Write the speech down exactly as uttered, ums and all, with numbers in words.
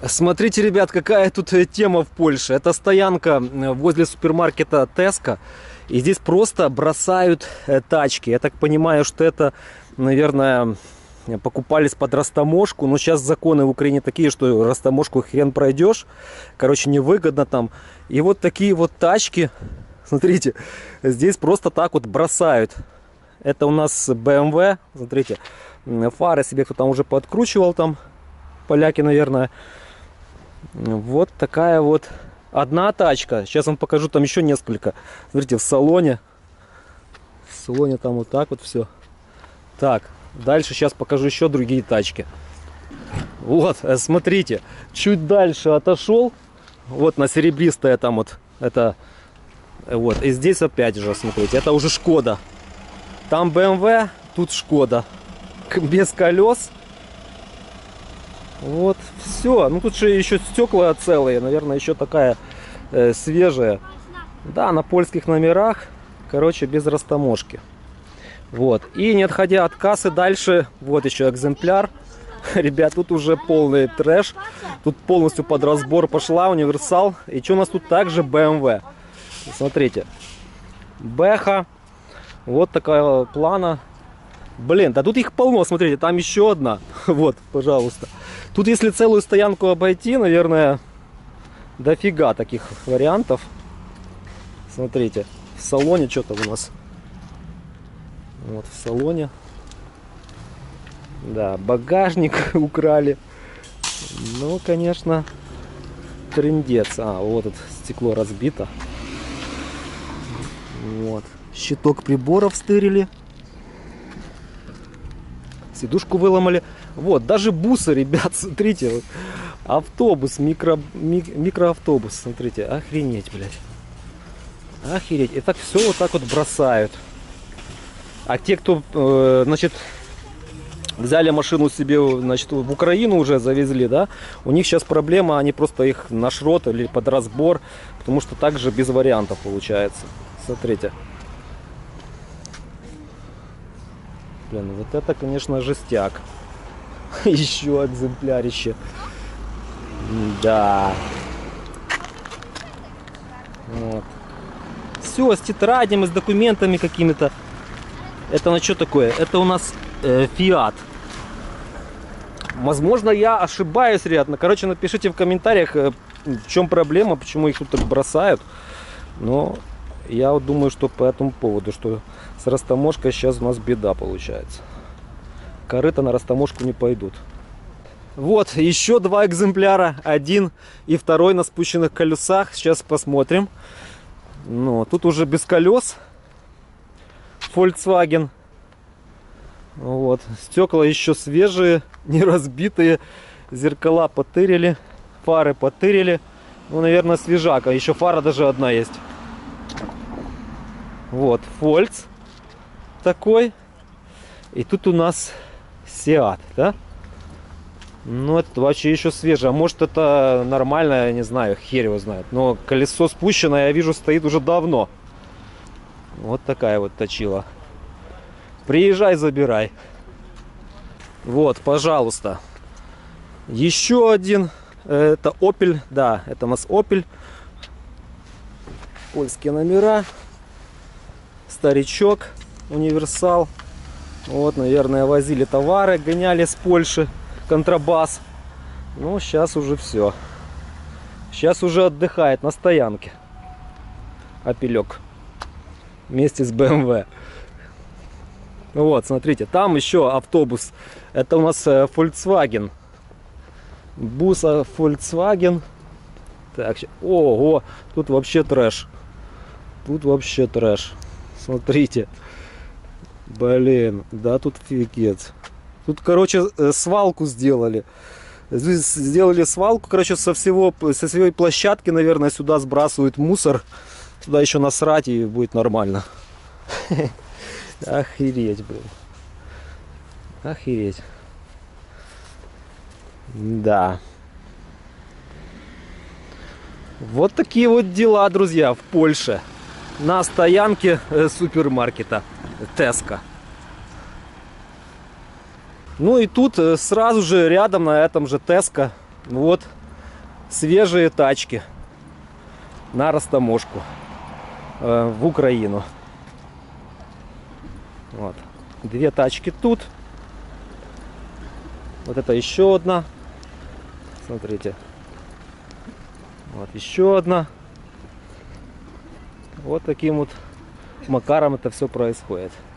Смотрите, ребят, какая тут тема в Польше. Это стоянка возле супермаркета Tesco. И здесь просто бросают тачки. Я так понимаю, что это, наверное, покупались под растаможку. Но сейчас законы в Украине такие, что растаможку хрен пройдешь. Короче, невыгодно там. И вот такие вот тачки, смотрите, здесь просто так вот бросают. Это у нас бэ эм вэ. Смотрите, фары себе кто-то уже подкручивал там. Поляки, наверное. Вот такая вот одна тачка. Сейчас вам покажу, там еще несколько. Смотрите, в салоне. В салоне там вот так вот все. Так, дальше сейчас покажу еще другие тачки. Вот, смотрите, чуть дальше отошел. Вот на серебристое там вот. Это вот. И здесь опять же, смотрите, это уже Шкода. Там бэ эм вэ, тут Шкода. Без колес. Вот, все. Ну тут же еще стекла целые. Наверное, еще такая э, свежая. Да, на польских номерах. Короче, без растаможки. Вот. И не отходя от кассы дальше, вот еще экземпляр. Ребят, тут уже полный трэш. Тут полностью под разбор пошла, универсал. И что у нас тут также бэ эм вэ. Смотрите. Бэха. Вот такая плана. Блин, да тут их полно, смотрите, там еще одна. Вот, пожалуйста. Тут если целую стоянку обойти, наверное, дофига таких вариантов. Смотрите, в салоне что-то у нас. Вот в салоне. Да, багажник украли. Ну, конечно, трындец. А, вот это стекло разбито. Вот. Щиток приборов стырили. Сидушку выломали. Вот, даже бусы, ребят, смотрите. Вот. Автобус, микро, ми, микроавтобус, смотрите. Охренеть, блядь. Охереть. И так все вот так вот бросают. А те, кто, э, значит, взяли машину себе, значит, в Украину уже завезли, да, у них сейчас проблема, они просто их на шрот или под разбор, потому что также без вариантов получается. Смотрите. Блин, вот это, конечно, жестяк. Еще экземплярище. Да. Вот. Все, с тетрадями, с документами какими-то. Это на что такое? Это у нас э, Fiat. Возможно, я ошибаюсь, ребят. Короче, напишите в комментариях, э, в чем проблема, почему их тут так бросают. Но я вот думаю, что по этому поводу, что с растаможкой сейчас у нас беда получается. Корыто на растаможку не пойдут. Вот, еще два экземпляра. Один и второй на спущенных колесах. Сейчас посмотрим. Ну, тут уже без колес. Volkswagen. Вот. Стекла еще свежие, не разбитые. Зеркала потырили. Фары потырили. Ну, наверное, свежака. Еще фара даже одна есть. Вот, Volks такой. И тут у нас Seat, да? Ну, это вообще еще свежее. А может, это нормально, я не знаю, хер его знает. Но колесо спущено, я вижу, стоит уже давно. Вот такая вот точила. Приезжай, забирай. Вот, пожалуйста. Еще один. Это Opel. Да, это у нас Opel. Польские номера. Старичок. Универсал. Вот, наверное, возили товары, гоняли с Польши. Контрабас. Ну, сейчас уже все. Сейчас уже отдыхает на стоянке. Опелек. Вместе с бэ эм вэ. Вот, смотрите, там еще автобус. Это у нас Volkswagen. Буса Volkswagen. Так, ого, тут вообще трэш. Тут вообще трэш. Смотрите. Блин, да тут фигец. Тут, короче, свалку сделали. Сделали свалку, короче, со всего, со всей площадки, наверное, сюда сбрасывают мусор. Сюда еще насрать, и будет нормально. Охереть, блин. Охереть. Да. Вот такие вот дела, друзья, в Польше. На стоянке супермаркета Tesco. Ну и тут сразу же рядом на этом же Tesco вот свежие тачки на растаможку э, в Украину. Вот. Две тачки тут. Вот это еще одна. Смотрите. Вот еще одна. Вот таким вот макаром это все происходит.